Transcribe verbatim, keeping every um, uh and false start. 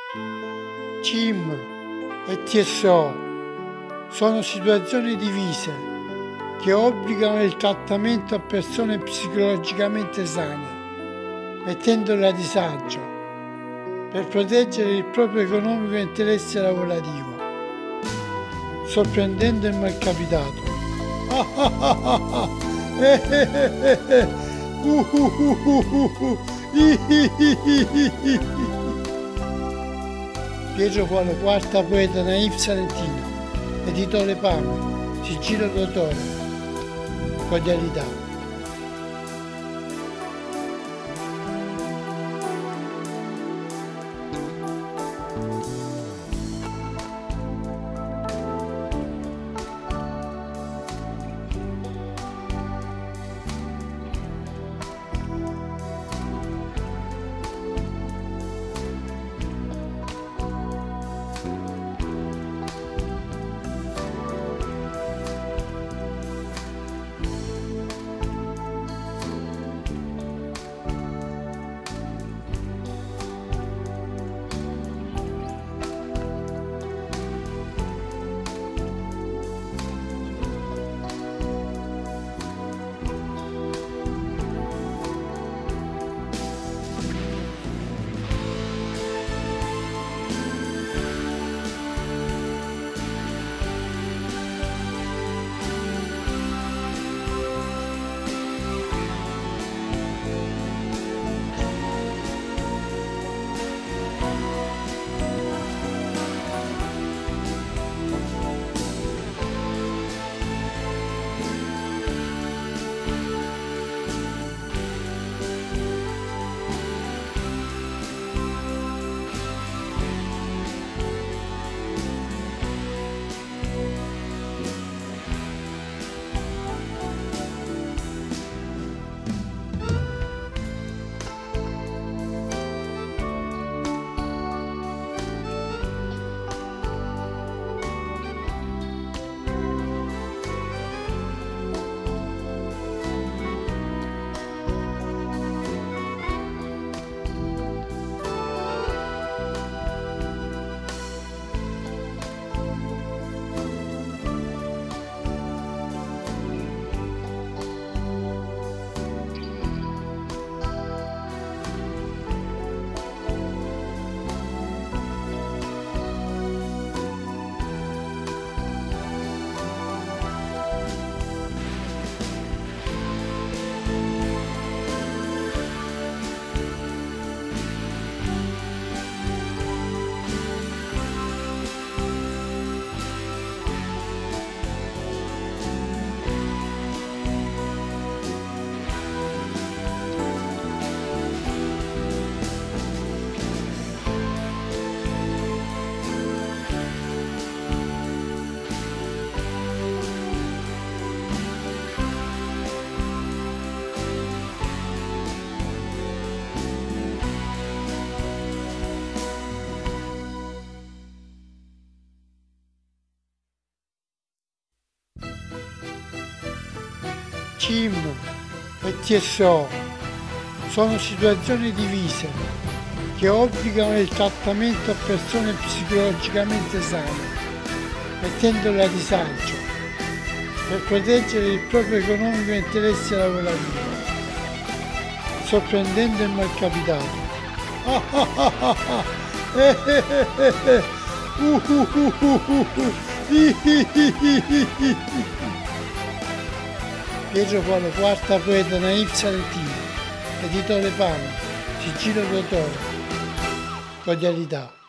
C I M e T S O sono situazioni divise che obbligano il trattamento a persone psicologicamente sane, mettendole a disagio, per proteggere il proprio economico interesse lavorativo, sorprendendo il malcapitato. Pietro Polo, quarta poeta Naif Salentino, editore Pame, sigillo d'autore, cordialità. C I M e T S O sono situazioni divise che obbligano il trattamento a persone psicologicamente sane, mettendole a disagio, per proteggere il proprio economico interesse lavorativo, sorprendendo il malcapitato. Pietro Polo, quarta poeta Naif Salentino, editore Pame, sigillo d'autore, cordialità.